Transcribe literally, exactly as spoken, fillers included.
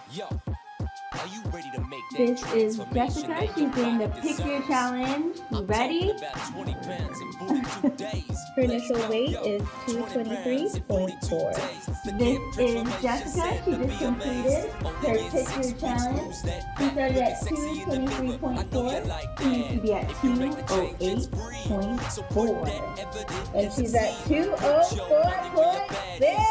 This is Jessica. She's doing the Pick Your Challenge. You ready? Her initial weight is two twenty-three point four. This is Jessica. She just completed her Pick Your Challenge. She started at two twenty-three point four. She needs to be at two oh eight point four. And she's at two oh four point six.